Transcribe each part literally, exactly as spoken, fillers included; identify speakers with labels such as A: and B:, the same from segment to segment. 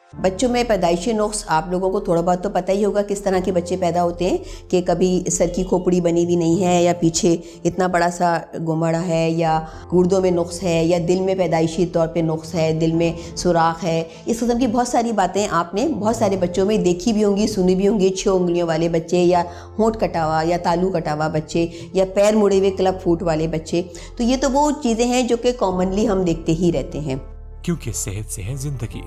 A: बच्चों में पैदाइशी नुक्स आप लोगों को थोड़ा बहुत तो पता ही होगा किस तरह के बच्चे पैदा होते हैं कि कभी सर की खोपड़ी बनी हुई नहीं है, या पीछे इतना बड़ा सा गुमड़ा है, या गुर्दों में नुक्स है, या दिल में पैदाइशी तौर पे नुक्स है, दिल में सुराख है। इस किस्म की बहुत सारी बातें आपने बहुत सारे बच्चों में देखी भी होंगी, सुनी भी होंगी। छः उंगलियों वाले बच्चे, या होंठ कटा हुआ या तालू कटा हुआ बच्चे, या पैर मुड़े हुए क्लब फुट वाले बच्चे। तो ये तो वो चीज़ें हैं जो कि कॉमनली हम देखते ही रहते हैं,
B: क्योंकि सेहत से है जिंदगी।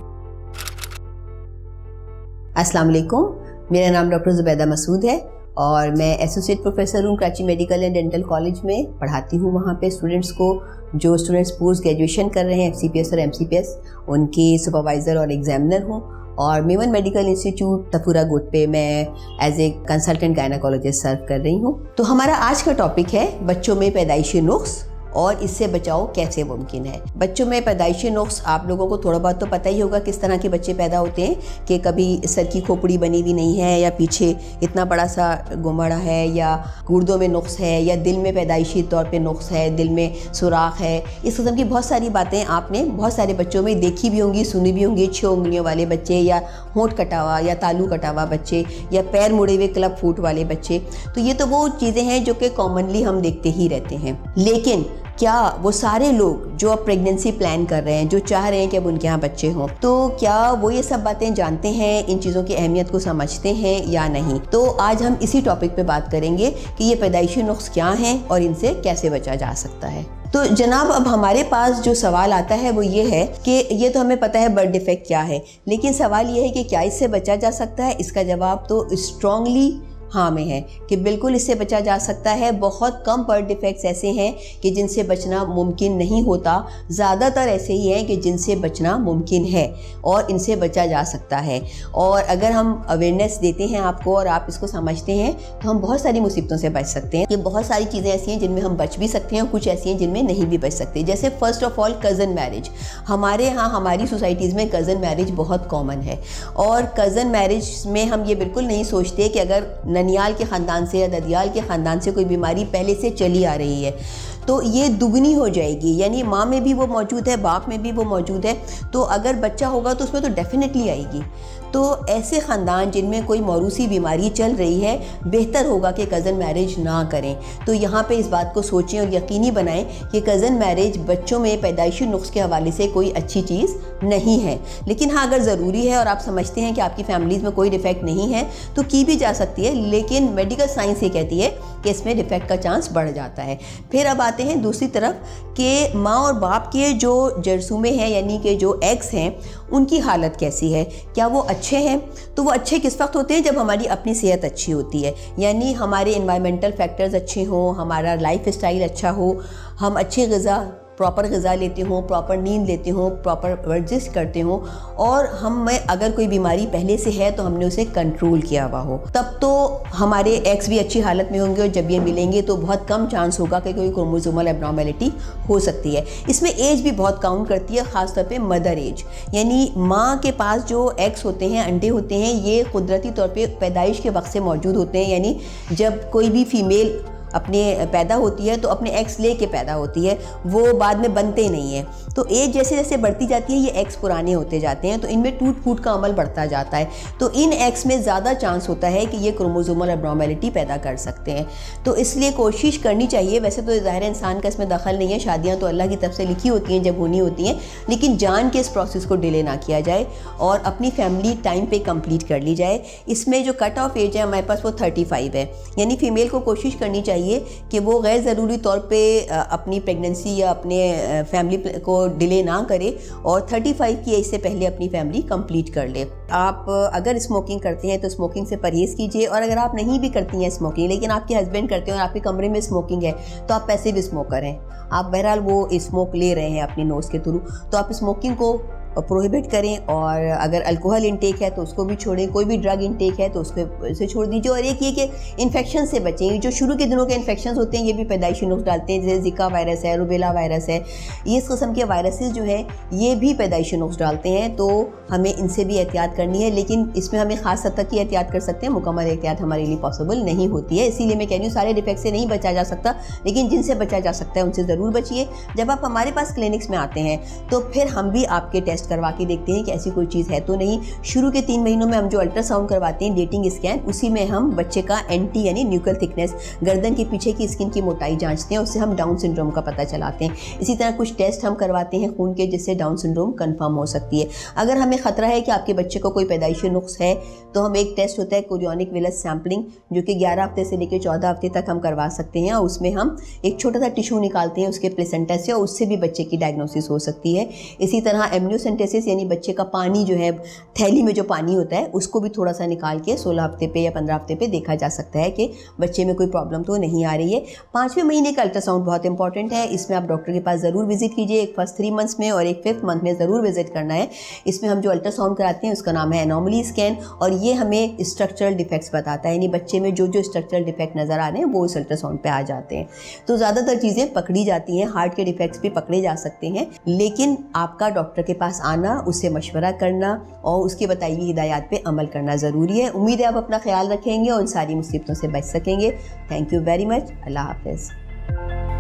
A: अस्सलाम वालेकुम, मेरा नाम डॉक्टर ज़ुबैदा मसूद है और मैं एसोसिएट प्रोफेसर हूँ Karachi medical and dental college में। पढ़ाती हूँ वहाँ पे स्टूडेंट्स को जो स्टूडेंट्स पोस्ट ग्रेजुएशन कर रहे हैं, एफ सी पी एस और एम सी पी एस, उनके सुपरवाइज़र और एग्जामिनर हूँ। और मेमन मेडिकल इंस्टीट्यूट तफूरा गुट पे मैं as a consultant gynaecologist serve कर रही हूँ। तो हमारा आज का टॉपिक है बच्चों में पैदाइशी नुक्स और इससे बचाव कैसे मुमकिन है। बच्चों में पैदाइशी नुक्स आप लोगों को थोड़ा बहुत तो पता ही होगा किस तरह के बच्चे पैदा होते हैं कि कभी सर की खोपड़ी बनी हुई नहीं है, या पीछे इतना बड़ा सा गुमड़ा है, या गुर्दों में नुक्स है, या दिल में पैदाइशी तौर पे नुक्स है, दिल में सुराख है। इस किस्म की बहुत सारी बातें आपने बहुत सारे बच्चों में देखी भी होंगी, सुनी भी होंगी। छः उंगलियों वाले बच्चे, या होंठ कटा हुआ या तालू कटा हुआ बच्चे, या पैर मुड़े हुए क्लब फुट वाले बच्चे। तो ये तो वो चीज़ें हैं जो कि कॉमनली हम देखते ही रहते हैं। लेकिन क्या वो सारे लोग जो अब प्रेगनेंसी प्लान कर रहे हैं, जो चाह रहे हैं कि अब उनके यहाँ बच्चे हों, तो क्या वो ये सब बातें जानते हैं, इन चीज़ों की अहमियत को समझते हैं या नहीं? तो आज हम इसी टॉपिक पे बात करेंगे कि ये पैदाइशी नुक्स क्या हैं और इनसे कैसे बचा जा सकता है। तो जनाब, अब हमारे पास जो सवाल आता है वो ये है कि ये तो हमें पता है बर्थ डिफेक्ट क्या है, लेकिन सवाल ये है कि क्या इससे बचा जा सकता है? इसका जवाब तो स्ट्रांगली हाँ में है कि बिल्कुल इससे बचा जा सकता है। बहुत कम बर्थ डिफेक्ट्स ऐसे हैं कि जिनसे बचना मुमकिन नहीं होता, ज़्यादातर ऐसे ही हैं कि जिनसे बचना मुमकिन है और इनसे बचा जा सकता है। और अगर हम अवेयरनेस देते हैं आपको और आप इसको समझते हैं तो हम बहुत सारी मुसीबतों से बच सकते हैं। ये बहुत सारी चीज़ें ऐसी हैं जिनमें हम बच भी सकते हैं और कुछ ऐसी हैं जिनमें नहीं भी बच सकते। जैसे first of all cousin marriage. हमारे यहाँ हमारी सोसाइटीज़ में कज़न मैरिज बहुत कॉमन है, और कज़न मैरिज में हम ये बिल्कुल नहीं सोचते कि अगर ननियाल के ख़ानदान से या ददियाल के ख़ानदान से कोई बीमारी पहले से चली आ रही है तो ये दुगनी हो जाएगी, यानी माँ में भी वो मौजूद है, बाप में भी वो मौजूद है, तो अगर बच्चा होगा तो उसमें तो डेफिनेटली आएगी। तो ऐसे ख़ानदान जिनमें कोई मौरूसी बीमारी चल रही है, बेहतर होगा कि कज़न मैरिज ना करें। तो यहाँ पे इस बात को सोचें और यकीनी बनाएं कि कज़न मैरिज बच्चों में पैदाइशी नुक्स के हवाले से कोई अच्छी चीज़ नहीं है। लेकिन हाँ, अगर ज़रूरी है और आप समझते हैं कि आपकी फैमिलीज़ में कोई डिफेक्ट नहीं है तो की भी जा सकती है, लेकिन मेडिकल साइंस ये कहती है कि इसमें डिफेक्ट का चांस बढ़ जाता है। फिर अब आते हैं दूसरी तरफ कि माँ और बाप के जो जरसूमे हैं, यानी कि जो एग्स हैं, उनकी हालत कैसी है? क्या वो अच्छे हैं? तो वो अच्छे किस वक्त होते हैं? जब हमारी अपनी सेहत अच्छी होती है, यानी हमारे इन्वायरमेंटल फैक्टर्स अच्छे हों, हमारा लाइफ स्टाइल अच्छा हो, हम अच्छी ग़िज़ा प्रॉपर ग़िज़ा लेते हों, प्रॉपर नींद लेते हों, प्रॉपर वर्जिश करते हों, और हम में अगर कोई बीमारी पहले से है तो हमने उसे कंट्रोल किया हुआ हो, तब तो हमारे एग्स भी अच्छी हालत में होंगे। और जब ये मिलेंगे तो बहुत कम चांस होगा कि कोई क्रोमोसोमल एब्नॉर्मेलिटी हो सकती है। इसमें एज भी बहुत काउंट करती है, ख़ासतौर पे मदर एज, यानी माँ के पास जो एग्स होते हैं, अंडे होते हैं, ये कुदरती तौर पे पैदाइश के वक्त से मौजूद होते हैं। यानी जब कोई भी फीमेल अपने पैदा होती है तो अपने एग्स ले के पैदा होती है, वो बाद में बनते नहीं हैं। तो एज जैसे जैसे बढ़ती जाती है ये एग्स पुराने होते जाते हैं, तो इनमें टूट फूट का अमल बढ़ता जाता है। तो इन एग्स में ज़्यादा चांस होता है कि ये क्रोमोसोमल एब्नॉर्मेलिटी पैदा कर सकते हैं। तो इसलिए कोशिश करनी चाहिए, वैसे तो ज़ाहिर इंसान का इसमें दखल नहीं है, शादियाँ तो अल्लाह की तरफ से लिखी होती हैं जब होनी होती हैं, लेकिन जान के इस प्रोसेस को डिले ना किया जाए और अपनी फैमिली टाइम पे कंप्लीट कर ली जाए। इसमें जो कट ऑफ एज है हमारे पास वो थर्टी फाइव है, यानी फ़ीमेल को कोशिश करनी चाहिए कि वो गैर ज़रूरी तौर पे अपनी प्रेगनेंसी या अपने फैमिली को डिले ना करे और पैंतीस की एज से पहले अपनी फैमिली कंप्लीट कर ले। आप अगर स्मोकिंग करते हैं तो स्मोकिंग से परहेज़ कीजिए, और अगर आप नहीं भी करती हैं स्मोकिंग लेकिन आपके हस्बैंड करते हैं और आपके कमरे में स्मोकिंग है तो आप पैसे भी स्मोकर हैं, आप बहरहाल वो स्मोक ले रहे हैं अपनी नोज़ के थ्रू, तो आप स्मोकिंग को प्रोहिबिट करें। और अगर अल्कोहल इंटेक है तो उसको भी छोड़ें, कोई भी ड्रग इंटेक है तो उसको इसे छोड़ दीजिए। और एक ये कि इन्फेक्शन से बचें, जो शुरू के दिनों के इन्फेक्शन होते हैं ये भी पैदाइशी नुक्स डालते हैं, जैसे जिका वायरस है, रूबेला वायरस है, ये इस किस्म के वायरसेस जो है ये भी पैदाइशी नुक्स डालते हैं, तो हमें इनसे भी एहतियात करनी है। लेकिन इसमें हमें ख़ास हद तक ही एहतियात कर सकते हैं, मुकम्मल एहतियात हमारे लिए पॉसिबल नहीं होती है। इसीलिए मैं कह रही हूँ सारे डिफेक्ट से नहीं बचा जा सकता, लेकिन जिनसे बचा जा सकता है उनसे ज़रूर बचिए। जब आप हमारे पास क्लिनिक्स में आते हैं तो फिर हम भी आपके टेस्ट टेस्ट करवा के देखते हैं कि ऐसी कोई चीज़ है तो नहीं। शुरू के तीन महीनों में हम जो अल्ट्रासाउंड करवाते हैं डेटिंग स्कैन, उसी में हम बच्चे का एंटी यानी न्यूक्लियर थिकनेस, गर्दन के पीछे की स्किन की मोटाई जांचते हैं, उससे हम डाउन सिंड्रोम का पता चलाते हैं। इसी तरह कुछ टेस्ट हम करवाते हैं खून के, जिससे डाउन सिंड्रोम कंफर्म हो सकती है। अगर हमें खतरा है कि आपके बच्चे को कोई पैदाइशी नुक्स है तो हम एक टेस्ट होता है कोरियोनिक वेलस सैंपलिंग, जो कि ग्यारह हफ्ते से लेकर चौदह हफ्ते तक हम करवा सकते हैं, और उसमें हम एक छोटा सा टिश्यू निकालते हैं उसके प्लेसेंटा से, और उससे भी बच्चे की डायग्नोसिस हो सकती है। इसी तरह एमनियोसेंटेसिस यानी बच्चे का पानी जो है, थैली में जो पानी होता है, उसको भी थोड़ा सा निकाल के सोलह हफ्ते पे या पंद्रह हफ्ते पे देखा जा सकता है कि बच्चे में कोई प्रॉब्लम तो नहीं आ रही है। पाँचवें महीने का अल्ट्रासाउंड बहुत इंपॉर्टेंट है, इसमें आप डॉक्टर के पास ज़रूर विजिट कीजिए। एक फर्स्ट थ्री मंथ्स में और एक फिफ्थ मंथ में ज़रूर विजिट करना है। इसमें हम जो अल्ट्रासाउंड कराते हैं उसका नाम है एनोमली स्कैन, और ये हमें स्ट्रक्चरल डिफेक्ट्स बताता है, यानी बच्चे में जो जो स्ट्रक्चरल डिफेक्ट नज़र आ रहे हैं वो इस अल्ट्रासाउंड पे आ जाते हैं। तो ज़्यादातर चीज़ें पकड़ी जाती हैं, हार्ट के डिफेक्ट्स भी पकड़े जा सकते हैं, लेकिन आपका डॉक्टर के पास आना, उससे मशवरा करना और उसके बताई हुई हिदायत पे अमल करना ज़रूरी है। उम्मीद है आप अपना ख्याल रखेंगे और उन सारी मुसीबतों से बच सकेंगे। Thank you very much. अल्लाह हाफ़िज़।